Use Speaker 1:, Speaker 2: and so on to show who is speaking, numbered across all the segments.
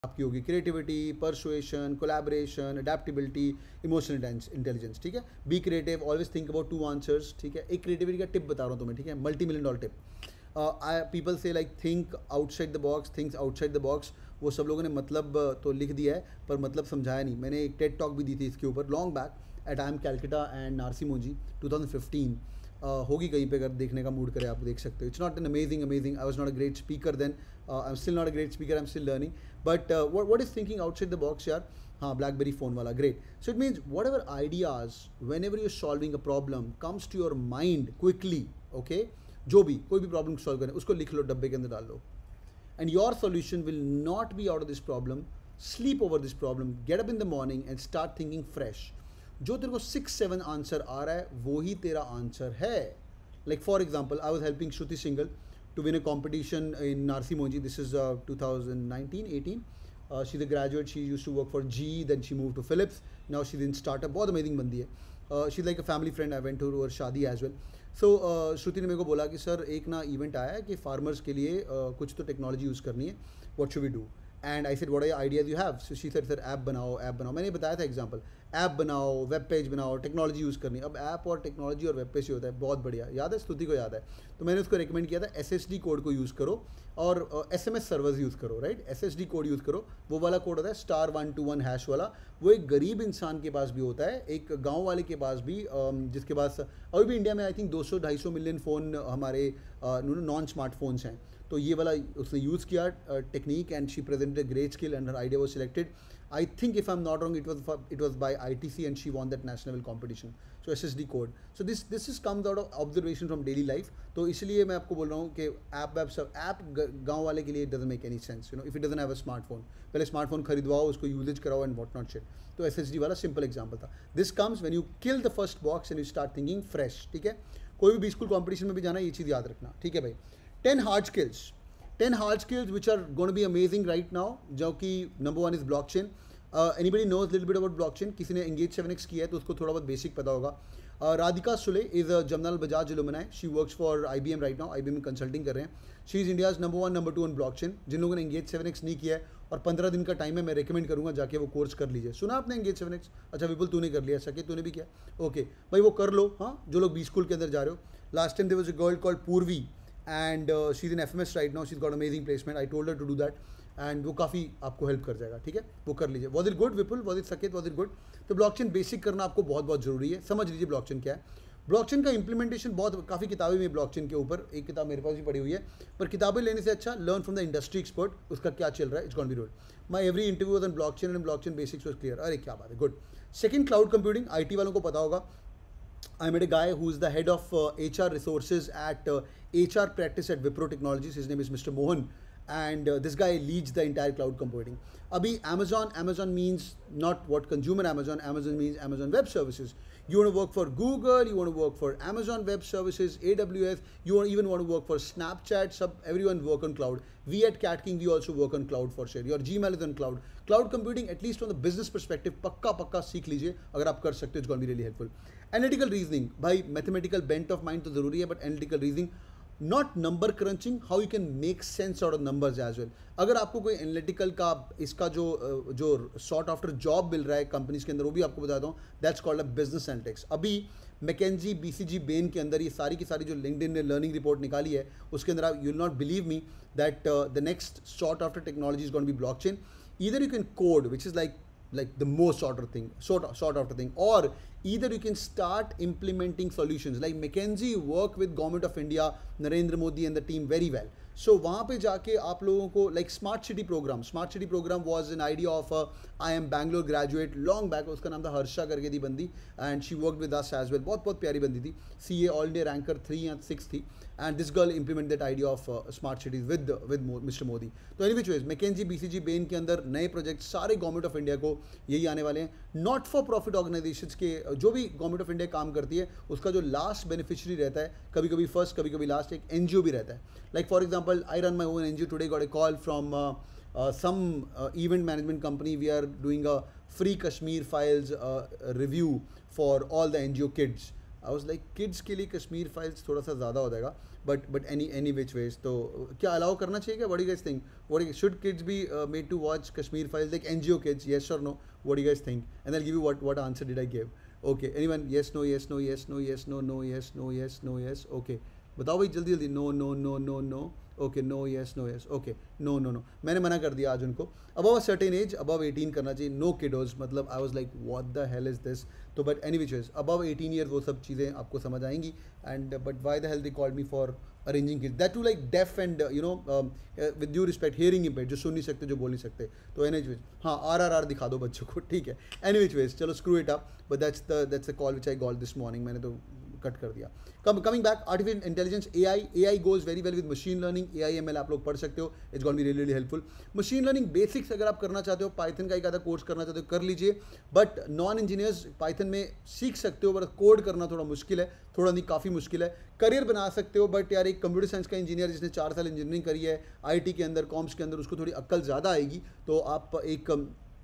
Speaker 1: आपकी होगी creativity, persuasion, collaboration, adaptability, emotional intelligence, ठीक है। Be creative, always think about 2 answers, ठीक है। एक क्रिएटिविटी का टिप बता रहा हूँ तुम्हें, ठीक है, $multi-million टिप। पीपल से like think outside the box, thinks outside the box, वो सब लोगों ने मतलब तो लिख दिया है पर मतलब समझाया नहीं। मैंने एक टेड टॉक भी दी थी इसके ऊपर long back at IIM Calcutta and Narsee Monjee 2015। होगी कहीं पे, अगर देखने का मूड करे आप देख सकते हो। It's not an amazing I was not a great speaker then, I am still not a great speaker, I am still learning, but what is thinking outside the box यार। हाँ, ब्लैकबेरी फ़ोन वाला, great. So it means whatever ideas whenever you're solving a problem comes to your mind quickly, okay, जो भी कोई भी problem solve करें उसको लिख लो, डब्बे के अंदर डाल लो, and your solution will not be out of this problem. Sleep over this problem, get up in the morning and start thinking fresh. जो तेरे को 6-7 आंसर आ रहा है वो ही तेरा आंसर है। Like for example, I was helping Shruti Singhal to win a competition in Narsi Monji. This is 2019-18. She's a graduate. She used to work for GE, then she moved to Philips. Now she's in startup. बहुत amazing बंदी है. She's like a family friend. I went to her शादी as well. So श्रुति ने मेरे को बोला कि sir एक ना इवेंट आया है कि फार्मर्स के लिए कुछ तो टेक्नोलॉजी यूज़ करनी है. What should we do? And I said what are ideas you have. So she said sir app बनाओ, ऐप बनाओ। मैंने बताया था एग्जांपल, ऐप बनाओ, वेब पेज बनाओ, टेक्नोलॉजी यूज़ करनी। अब ऐप और टेक्नोलॉजी और वेब पेज ही होता है, बहुत बढ़िया, याद है, स्तुति को याद है। तो मैंने उसको रिकमेंड किया था SSD कोड को यूज़ करो और SMS सर्वर्स यूज़ करो, राइट। SSD कोड यूज़ करो, वो वाला कोड होता है *121# वाला। वो एक गरीब इंसान के पास भी होता है, एक गाँव वाले के पास भी, जिसके पास अभी भी इंडिया में आई थिंक 200-250 मिलियन फ़ोन हमारे नॉन स्मार्टफोन्स हैं। तो ये वाला उसने यूज़ किया technique and she presented a great skill and her idea was selected. I think if I am not wrong it was by ITC and she won that national level competition. So SSD code, so this is comes out of observation from daily life. तो इसलिए मैं आपको बोल रहा हूँ कि app गाँव वाले के लिए doesn't make any sense, you know, if it doesn't have a smartphone. पहले स्मार्टफोन खरीदवाओ, उसको यूजेज कराओ एंड वॉट नॉट शिट। तो SSD वाला सिंपल एग्जाम्पल था। This comes when you kill the first box and you start thinking fresh, ठीक है। कोई भी स्कूल कॉम्पिटिशन में भी जाना, ये चीज़ याद रखना, ठीक है भाई। 10 hard skills which are going to be amazing right now, जो कि number 1 is blockchain. Anybody knows little bit about blockchain? किसी ने एंगेज 7x किया है तो उसको थोड़ा बहुत बेसिक पता होगा। Radhika Sule is Jamnalal Bajaj alumni, she works for IBM right now, IBM में कंसल्टिंग कर रहे हैं। She is India's number 1 number 2 on blockchain. जिन लोगों ने एंगेज 7x नहीं किया है और 15 दिन का टाइम है, मैं रिकमेंड करूँगा जाके वो कोर्स कर लीजिए। सुना आपने एंगेज 7x? अच्छा विपुल तूने कर लिया, सके तूने भी किया, ओके भाई वो कर लो। हाँ, जो लोग बी स्कूल के अंदर जा रहे हो, last time there was a girl called Purvi and she's in FMS right now, she's got amazing placement, I told her to do that and वो काफ़ी आपको हेल्प कर जाएगा, ठीक है, वो कर लीजिए। Was it good Vipul, was it Saket, was it good? तो ब्लॉकचेन बेसिक करना आपको बहुत बहुत ज़रूरी है, समझ लीजिए ब्लॉकचेन क्या है। ब्लॉकचेन का इंप्लीमेंटेशन बहुत, काफ़ी किताबें में ब्लॉकचेन के ऊपर, एक किताब मेरे पास भी पड़ी हुई है, पर किताबें लेने से अच्छा learn from the industry expert, उसका क्या चल रहा है, it's gonna be good. My every interview on blockchain and blockchain basics was clear. अरे क्या बात है, good. Second, cloud computing, IT वालों को पता होगा। I met a guy who is the head of HR resources at HR practice at Wipro Technologies. His name is Mr. Mohan, and this guy leads the entire cloud computing. Abhi Amazon means not what consumer Amazon means Amazon Web Services. You want to work for Google, you want to work for Amazon Web Services, AWS, you even want to work for Snapchat, everyone work on cloud. We at Cat King, we also work on cloud for sure. Your Gmail is on cloud. Cloud computing, at least from the business perspective, पक्का सीख लीजिए, अगर आप कर सकते हो, it's going to be really helpful. Analytical reasoning, भाई mathematical bent of mind तो ज़रूरी है, but analytical reasoning, not number crunching, how you can make sense out of numbers as well. अगर आपको कोई एनालिटिकल का इसका जो सॉर्ट आफ्टर जॉब मिल रहा है कंपनीज के अंदर, वो भी आपको बताता हूँ, that's called a business analytics. अभी मैकेंजी, BCG, बेन के अंदर ये सारी की सारी जो लिंक्डइन ने लर्निंग रिपोर्ट निकाली है, उसके अंदर आप, you will not believe me that the next sort after technology is going to be blockchain. Either you can code, which is like the most sought after thing, or either you can start implementing solutions like McKinsey work with government of India, Narendra Modi and the team very well. So वहाँ पे जाके आप लोगों को like smart city program was an idea of IIM Bangalore graduate long back, उसका नाम था हर्षा करके थी बंदी, and she worked with us as well, बहुत प्यारी बंदी थी, CA all India ranker 3 या 6 थी, and this girl implemented that idea of smart cities with Mr. Modi. तो any which ways McKinsey, BCG, Bain के अंदर नए प्रोजेक्ट सारे गवर्नमेंट ऑफ इंडिया को यही आने वाले हैं। नॉट फॉर प्रॉफिट ऑर्गेनाइजेशंस के, जो भी गवर्नमेंट ऑफ इंडिया काम करती है, उसका जो लास्ट बेनिफिशियरी रहता है, कभी कभी फर्स्ट कभी कभी लास्ट, एक NGO भी रहता है। Like for example, I run my own NGO, today got a call from some event management company. We are doing a free Kashmir files review for all the NGO kids. I was like kids के लिए Kashmir files थोड़ा सा ज़्यादा हो जाएगा, but any which ways, तो क्या allow करना चाहिए क्या? What do you guys think? What should kids be made to watch Kashmir Files like NGO kids? Yes और no? What do you guys think? And I give you what answer did I give? Okay, anyone? Yes no, yes no, yes no, yes no, no, yes no, yes no, yes, okay बताओ भाई जल्दी जल्दी। No no no no no, okay, no yes, no yes, okay, no no no, मैंने मना कर दिया आज उनको। Above a certain age, above 18 करना चाहिए, नो किडोज, मतलब I was like what the hell is this. तो but any which is above 18 year वो सब चीज़ें आपको समझ आएंगी। And but why the hell they called me for arranging kids, that to like deaf and you know with due respect hearing impaired, जो सुन नहीं सकते, जो बोल नहीं सकते। तो एनी विच, हाँ RRR दिखा दो बच्चों को, ठीक है। एनी विच वेज, चलो screw it up, but that's the call which I got this morning, मैंने तो कट कर दिया। Coming back, artificial intelligence, AI goes very well with machine learning, AI ML आप लोग पढ़ सकते हो, it's gonna be really really helpful. Machine learning basics अगर आप करना चाहते हो, पाइथन का एक आधा कोर्स करना चाहते हो कर लीजिए, बट नॉन इंजीनियर्स पाइथन में सीख सकते हो, बट कोड करना थोड़ा मुश्किल है, थोड़ा नहीं काफ़ी मुश्किल है। करियर बना सकते हो, बट यार एक कंप्यूटर साइंस का इंजीनियर जिसने 4 साल इंजीनियरिंग करी है IT के अंदर, कॉम्स के अंदर, उसको थोड़ी अक्ल ज़्यादा आएगी, तो आप एक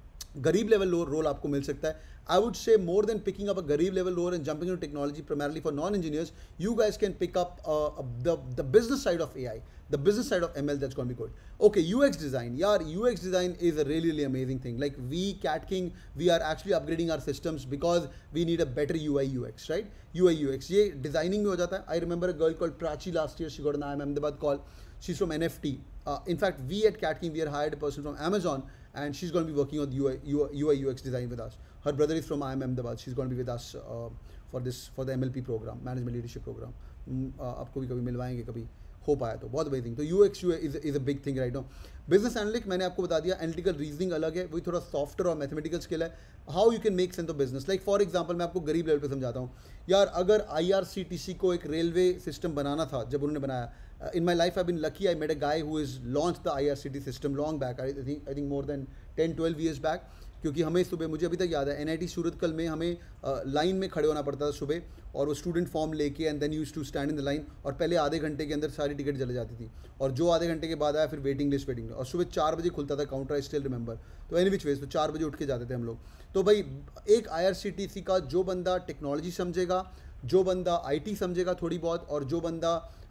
Speaker 1: गरीब लेवल रोल आपको मिल सकता है। I would say more than picking up a garib level role and jumping into technology primarily for non-engineers, you guys can pick up the business side of AI, the business side of ML, that's going to be good. Okay, UX design. Yeah, UX design is a really, really amazing thing. Like we, Cat King, we are actually upgrading our systems because we need a better UI UX, right? UI UX. ये designing में हो जाता है. I remember a girl called Prachi last year. She got an IIM Ahmedabad call. She's from NFT. In fact, we at Cat King, we are hired a person from Amazon, and she's going to be working on UI UX design with us. Her brother is from IIM Ahmedabad. She's going to be with us for the MLP program, Management Leadership Program. आपको भी कभी मिलवाएंगे, कभी हो पाया तो बहुत amazing. तो UX is a big thing right now. Business analytic मैंने आपको बता दिया, एनालिटिकल रीजनिंग अलग है, वही थोड़ा सॉफ्टवेयर और मैथमेटिकल स्किल है। How you can make sense of business, like for example मैं आपको गरीब लेवल पे समझाता हूँ यार। अगर IRCTC को एक रेलवे सिस्टम बनाना था, जब उन्होंने बनाया, in my life I've been lucky, I met a guy who has launched the IRCTC system long back, I think more than 10-12 years back, क्योंकि हमें सुबह, मुझे अभी तक याद है, NIT सूरतकल में हमें लाइन में खड़े होना पड़ता था सुबह, और वो स्टूडेंट फॉर्म लेके and then use to stand in the line, और पहले आधे घंटे के अंदर सारी टिकट चले जाती थी, और जो आधे घंटे के बाद आया फिर वेटिंग लिस्ट, और सुबह 4 बजे खुलता था काउंटर, आई स्टिल रिमेंबर। तो एनी विच वेज, तो 4 बजे उठ के जाते थे हम लोग। तो भाई एक IRCTC का जो बंदा टेक्नोलॉजी समझेगा, जो बंदा IT समझेगा थोड़ी बहुत, और जो बंदा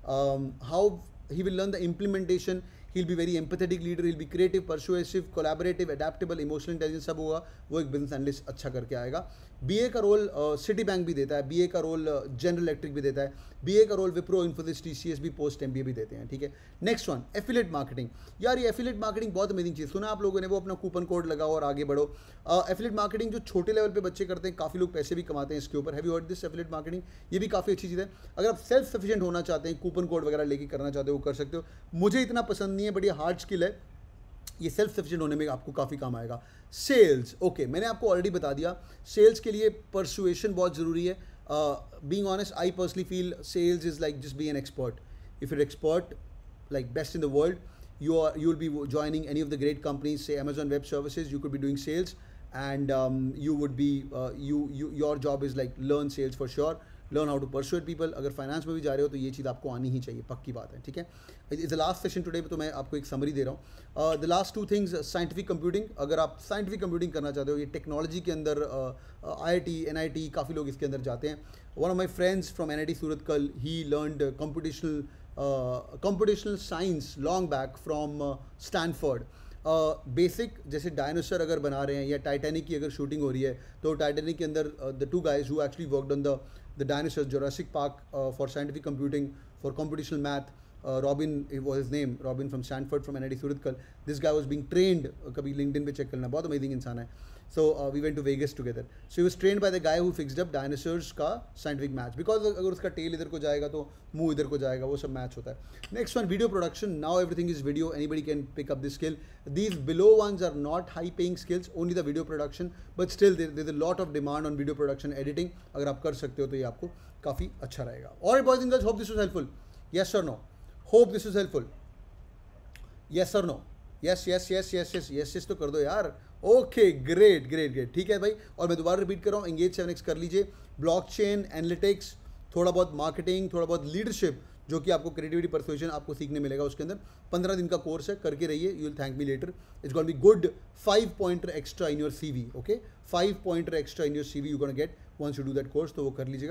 Speaker 1: how he will learn the implementation, he'll be very empathetic leader, he'll be creative, persuasive, collaborative, adaptable, emotional intelligence सब होगा, वो एक बिजनेस एनालिस्ट अच्छा करके आएगा। BA का रोल सिटी बैंक भी देता है, BA का रोल जनरल इलेक्ट्रिक भी देता है, BA का रोल विप्रो, इन्फोसिस, TCS भी, पोस्ट MBA भी देते हैं, ठीक है। Next one, affiliate marketing. यार ये एफिलिएट मार्केटिंग बहुत अमेजिंग चीज़, सुना आप लोगों ने, वो अपना कूपन कोड लगाओ और आगे बढ़ो। एफिलिएट मार्केटिंग जो छोटे लेवल पे बच्चे करते हैं, काफ़ी लोग पैसे भी कमाते हैं इसके ऊपर। Have you heard this affiliate marketing? ये भी काफ़ी अच्छी चीज़ है। अगर आप सेल्फ सफिशिएंट होना चाहते हैं, कूपन कोड वगैरह लेके करना चाहते हो, वो कर सकते हो। मुझे इतना पसंद नहीं है, बट ये हार्ड स्किल है, ये सेल्फ सफिशिएंट होने में आपको काफ़ी काम आएगा। सेल्स, ओके, मैंने आपको ऑलरेडी बता दिया, सेल्स के लिए परसुएशन बहुत ज़रूरी है। Being honest, I personally feel sales is like just be an expert. If you're expert, like best in the world, you'll be joining any of the great companies, say Amazon Web Services, you could be doing sales, and you would be your job is like learn sales for sure, learn how to persuade people. अगर finance में भी जा रहे हो तो ये चीज़ आपको आनी ही चाहिए, पक्की बात है, ठीक है। It's the last session today, तो मैं आपको एक समरी दे रहा हूँ। The last 2 things, scientific computing. अगर आप साइंटिफिक कंप्यूटिंग करना चाहते हो, ये टेक्नोलॉजी के अंदर IIT, NIT, काफ़ी लोग इसके अंदर जाते हैं। One of my friends from NIT Surathkal, he learned computational science long back from Stanford. Basic जैसे डायनासोर अगर बना रहे हैं, या टाइटैनिक की अगर शूटिंग हो रही है, तो टाइटैनिक के अंदर the 2 guys who actually worked on the dinosaurs, Jurassic Park, for scientific computing, for computational math, Robin was his name, Robin from Stanford, from NIT Surathkal. This guy was being trained, कभी LinkedIn पे check करना, बहुत amazing इंसान है। So we went to Vegas together. So he was trained by the guy who fixed up dinosaurs का scientific match, because अगर उसका tail इधर को जाएगा तो मुंह इधर को जाएगा, वो सब मैच होता है। Next one, video production. Now everything is video. Anybody can pick up this skill. These below ones are not high paying skills, only the video production, but still there's a lot of demand on video production editing. अगर आप कर सकते हो तो ये आपको काफ़ी अच्छा रहेगा। Alright boys and girls, hope this was helpful. Yes or no? Hope this was helpful. Yes or no? yes तो कर दो यार। ओके, ग्रेट, ठीक है भाई। और मैं दोबारा रिपीट कर रहा हूँ, एंगेज 7x कर लीजिए। ब्लॉकचेन, एनालिटिक्स, थोड़ा बहुत मार्केटिंग, थोड़ा बहुत लीडरशिप, जो कि आपको क्रिएटिविटी, परसुएशन आपको सीखने मिलेगा उसके अंदर। 15 दिन का कोर्स है, करके रहिए, you will thank me later. It's gonna be good 5 pointer extra in your CV, okay, 5 pointer extra in your CV you gonna get once you do that course, तो वो कर लीजिएगा।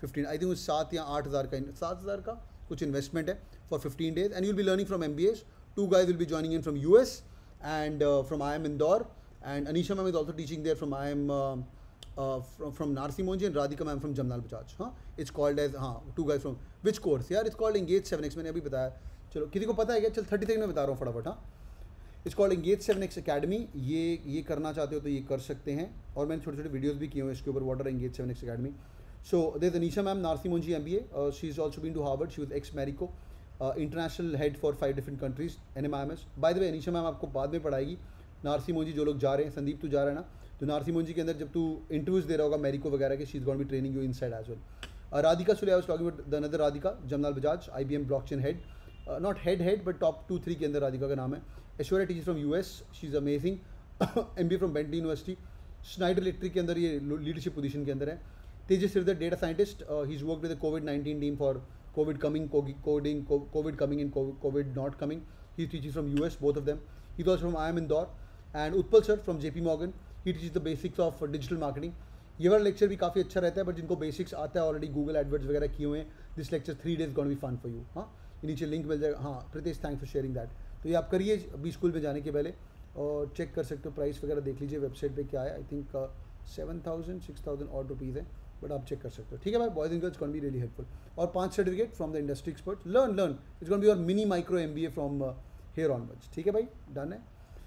Speaker 1: 15 आई थिंक 7 या 8,000 का 7,000 का कुछ इन्वेस्टमेंट है for 15 days and you will be learning from MBAs. 2 guys will be joining in from US and from IIM Indore, and Anisha ma'am is also teaching there from IIM from Narsi Monji, and Radhika ma'am from Jamnal Bajaj. हाँ, it's called as 2 guys from which course यार? It's called Engage 7X. मैंने अभी बताया, चलो किसी को पता है क्या? चल 30 सेकंड में बता रहा हूँ फटाफट. हाँ, it's called Engage 7X Academy. ये करना चाहते हो तो ये कर सकते हैं, और मैंने छोटे छोटे वीडियोस भी किए हुए इसके ऊपर. What are Engage 7X Academy? So there's Anisha ma'am, Narsi Monji MBA. She's also been to Harvard. She was ex-Marico, international head for 5 different countries, NMIMS. By the way, Anisha ma'am आपको बाद में पढ़ाएगी. नारसी मोंजी जो लोग जा रहे हैं, संदीप तू जा रहा है ना, तो नारसी मोंजी के अंदर जब तू इंटरव्यूज दे रहा होगा मैरिको वगैरह के, she is going to be training you inside as well. Radhika Sule, I was talking about the another Radhika, Jamnalal Bajaj, IBM blockchain head, not head but top 2-3 के अंदर राधिका का नाम है. Aishwarya teacher from US, she is amazing. MBA from Bentley University. Schneider Electric के अंदर ये leadership position के अंदर है. Tejas Sirdar, data scientist, he is worked with the COVID-19 team for COVID coming, coding, COVID coming and COVID not coming. He teaches from US, both of them. He's also from IIM Indore. And Utpal sir from JP Morgan, he teaches the basics of digital marketing. ये वाला lecture भी काफ़ी अच्छा रहता है, but जिनको basics आता है ऑलरेडी, गूगल एडवर्ड्स वगैरह किए हुए हैं, this lecture 3 days gonna be fun for you. हाँ, नीचे लिंक मिल जाएगा. हाँ Pritesh, thanks for sharing that. तो ये आप करिए अभी स्कूल में जाने के पहले, और चेक कर सकते हो प्राइस वगैरह, देख लीजिए वेबसाइट पे क्या है. आई थिंक 7,000-6,000 और रुपीज़ है, बट आप चेक कर सकते हो. ठीक है भाई, boys and girls can be really helpful. और 5 certificate from the industry expert. Learn it's gonna be your mini micro MBA from here onwards. ठीक है भाई, डन है.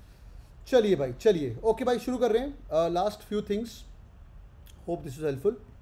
Speaker 1: चलिए भाई, चलिए ओके भाई, शुरू कर रहे हैं. Last few things, hope this is helpful.